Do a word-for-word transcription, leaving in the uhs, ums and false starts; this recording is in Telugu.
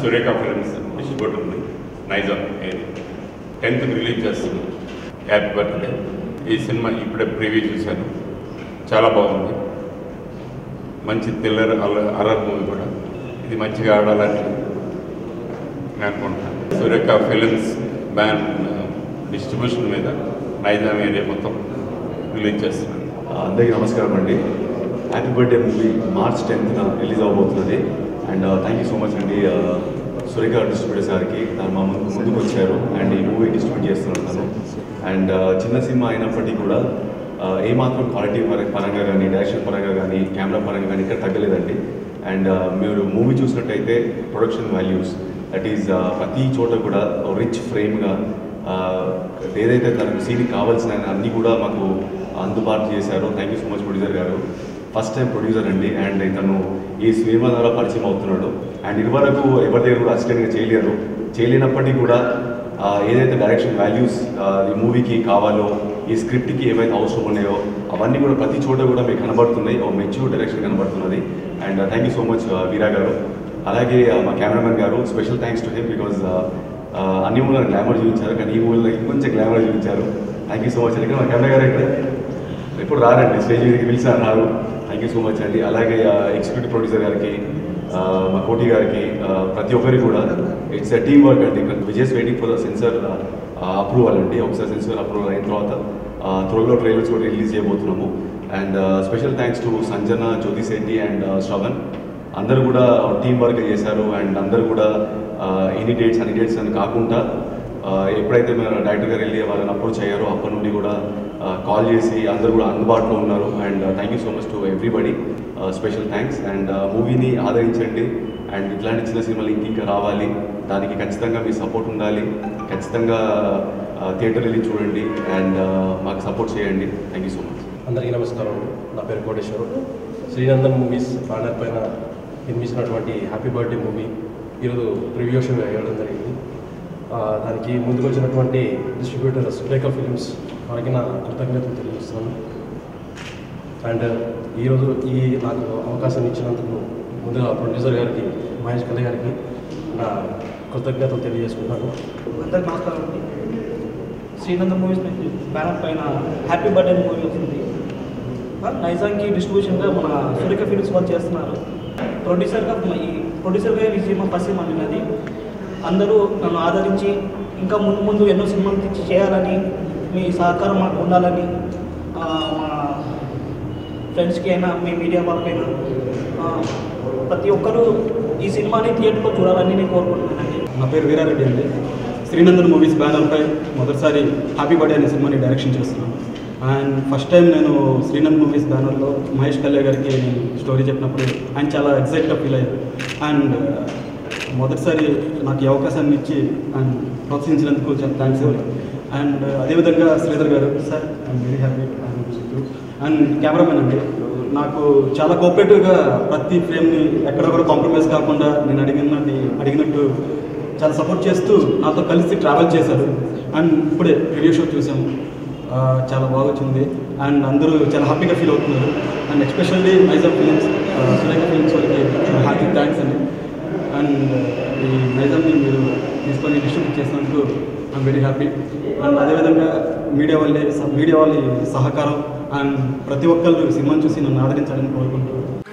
సురేఖా ఫిల్మ్స్ డిస్ట్రిబ్యూటర్ ఉంది నైజాం ఏది టెన్త్కి రిలీజ్ చేస్తుంది. Happy birthday. ఈ సినిమా ఇప్పుడే ప్రివ్యూ చూశాను, చాలా బాగుంది. మంచి థ్రిల్లర్ హర్రర్ మూవీ కూడా. ఇది మంచిగా ఆడాలని నేను అనుకుంటున్నాను. సురేఖా ఫిల్మ్స్ బ్యాన్ డిస్ట్రిబ్యూషన్ మీద నైజాం ఏరియా మొత్తం రిలీజ్ చేస్తున్నాను. అందరికీ నమస్కారం అండి. హ్యాపీ బర్త్డే మూవీ మార్చ్ టెన్త్న రిలీజ్ అవబోతున్నది. And thank you so much అండి సురేఖా డిస్ట్రిబ్యూటర్స్ గారికి. తను మా ముందు ముందుకు వచ్చారు అండ్ ఈ మూవీ డిస్ట్రిబ్యూట్ చేస్తున్నాను తను. అండ్ చిన్న సినిమా అయినప్పటికీ కూడా ఏమాత్రం క్వాలిటీ పరంగా కానీ, డైరెక్షన్ పరంగా కానీ, కెమెరా పరంగా కానీ ఇక్కడ తగ్గలేదండి. అండ్ మీరు మూవీ చూసినట్టయితే ప్రొడక్షన్ వాల్యూస్ దట్ ఈజ్ ప్రతి చోట కూడా రిచ్ ఫ్రేమ్గా ఏదైతే తనకు సీన్కి కావాల్సిన అన్నీ కూడా మాకు అందుబాటు చేశారు. Thank you so much producer గారు. ఫస్ట్ టైం ప్రొడ్యూసర్ అండి అండ్ ఇతను ఈ సినిమా ద్వారా పరిచయం అవుతున్నాడు. అండ్ ఇదివరకు ఎవరి దగ్గర కూడా అసిస్టెంట్గా చేయలేరు. చేయలేనప్పటికీ కూడా ఏదైతే డైరెక్షన్ వాల్యూస్ ఈ మూవీకి కావాలో, ఈ స్క్రిప్ట్కి ఏవైతే అవసరం ఉన్నాయో అవన్నీ కూడా ప్రతి చోట కూడా మీకు కనబడుతున్నాయి. ఓ మెచ్యూర్ డైరెక్షన్ కనబడుతున్నది. And thank you so much Veera గారు. అలాగే మా కెమెరామెన్ గారు, special thanks to him because అన్ని మూవీలో గ్లామర్ చూపించారు, కానీ ఈ మూవీలో ఇంకొంచెం గ్లామర్ చూపించారు. థ్యాంక్ యూ సో మచ్ అండి. ఇక్కడ మా కెమెరా గారు ఇక్కడ ఎప్పుడు రారండి, స్టేజ్ మీదకి పిలిచారు రారు. థ్యాంక్ యూ సో మచ్ అండి. అలాగే ఎగ్జిక్యూటివ్ ప్రొడ్యూసర్ గారికి, మా కోటి గారికి, ప్రతి ఒక్కరికి కూడా ఇట్స్ ఎ టీమ్ వర్క్ అండి. విజయస్ waiting for the censor approval అండి. ఒకసారి సెన్సార్ అప్రూవల్ అయిన తర్వాత త్వరలో ట్రైలర్స్ కూడా రిలీజ్ చేయబోతున్నాము. And special thanks to Sanjana, Jyothi, సెthi అండ్ శ్రవణ్. అందరూ కూడా టీమ్ వర్క్ చేశారు. అండ్ అందరూ కూడా ఎనీ డేట్స్ అన్ని డేట్స్ అని కాకుండా ఎప్పుడైతే మేము డైరెక్టర్ గారు వెళ్ళి వాళ్ళని అప్రోచ్ అయ్యారో అప్పటి నుండి కూడా కాల్ చేసి అందరూ కూడా అందుబాటులో ఉన్నారు. And thank you so much to everybody. Special thanks. And మూవీని ఆదరించండి. అండ్ ఇట్లాంటి చిన్న సినిమాలు ఇంకింకా రావాలి. దానికి ఖచ్చితంగా మీ సపోర్ట్ ఉండాలి. ఖచ్చితంగా థియేటర్ వెళ్ళి చూడండి అండ్ మాకు సపోర్ట్ చేయండి. Thank you so much. అందరికీ నమస్కారం. నా పేరు కోటేశ్వరు. శ్రీనందన్ మూవీస్ బ్యానర్ పైన నిర్మించినటువంటి హ్యాపీ బర్త్డే మూవీ ఈరోజు ప్రివ్యూ షో వేయడం జరిగింది. దానికి ముందుకు వచ్చినటువంటి డిస్ట్రిబ్యూటర్ సురేఖా ఫిల్మ్స్ వారికి నా కృతజ్ఞతలు తెలియజేస్తున్నాను. అండ్ ఈరోజు ఈ నాకు అవకాశం ఇచ్చినందుకు ముందుగా ప్రొడ్యూసర్ గారికి, మహేష్ కల్లే గారికి నా కృతజ్ఞతలు తెలియజేసుకుంటున్నాను. అందరికీ నమస్కారం అండి. శ్రీనందన్ మూవీస్ బ్యానర్ పైన హ్యాపీ బర్త్డే మూవీ వస్తుంది. నైజాంకి డిస్ట్రిబ్యూషన్గా మన సురేఖా ఫిల్మ్స్ వాళ్ళు చేస్తున్నారు. ప్రొడ్యూసర్గా ఈ ప్రొడ్యూసర్గా ఈ సినిమా ఫస్ట్ సినిమా అండి. అందరూ నన్ను ఆదరించి ఇంకా ముందు ముందు ఎన్నో సినిమాలు తెచ్చి చేయాలని, మీ సహకారం మాకు ఉండాలని మా ఫ్రెండ్స్కి అయినా, మీ మీడియా వాళ్ళకైనా ప్రతి ఒక్కరూ ఈ సినిమాని థియేటర్లో చూడాలని నేను కోరుకుంటున్నానండి. నా పేరు వీరా రెడ్డి అండి. శ్రీనందన్ మూవీస్ బ్యానర్పై మొదటిసారి హ్యాపీ బర్త్డే అనే సినిమాని డైరెక్షన్ చేస్తున్నాను. అండ్ ఫస్ట్ టైం నేను శ్రీనందన్ మూవీస్ బ్యానర్లో మహేష్ కల్లే గారికి నేను స్టోరీ చెప్పినప్పుడు ఆయన చాలా ఎగ్జైట్గా ఫీల్ అయ్యారు. అండ్ మొదటిసారి నాకు ఈ అవకాశాన్ని ఇచ్చి అండ్ ప్రోత్సహించినందుకు చాలా థ్యాంక్స్. అండ్ అదేవిధంగా శ్రీధర్ గారు, sir I'm very happy. And cameraman అండి, నాకు చాలా కోఆపరేటివ్గా ప్రతి ఫ్రేమ్ని ఎక్కడ కూడా కాంప్రమైజ్ కాకుండా నేను అడిగినది అడిగినట్టు చాలా సపోర్ట్ చేస్తూ నాతో కలిసి ట్రావెల్ చేశారు. అండ్ ఇప్పుడే రివ్యూ షో చూసాము, చాలా బాగా వచ్చింది. అండ్ అందరూ చాలా హ్యాపీగా ఫీల్ అవుతున్నారు. And especially Nizam films, Surekha films వాళ్ళకి హ్యాపీ థ్యాంక్స్ అండి. అండ్ ఈ నైజాంని మీరు తీసుకొని డిస్ట్రిబ్యూట్ చేసినందుకు ఐఎమ్ వెరీ హ్యాపీ. అండ్ అదేవిధంగా మీడియా వాళ్ళే మీడియా వాళ్ళ సహకారం అండ్ ప్రతి ఒక్కళ్ళు సినిమాని చూసి నన్ను ఆదరించాలని కోరుకుంటున్నాను.